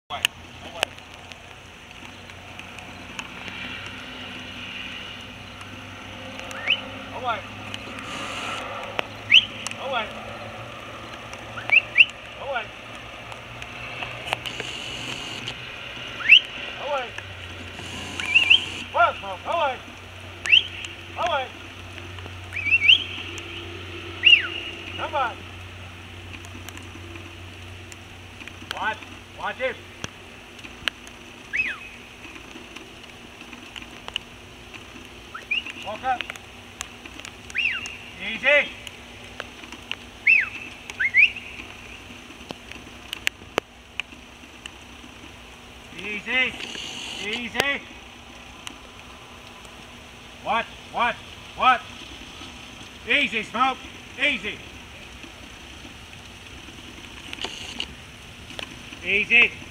Away. Away. Away. Away. Away. Away. Well, away. Away. Come on. Watch it. Walk up. Easy. Easy. Easy. Watch. Easy, Smoke. Easy. Easy.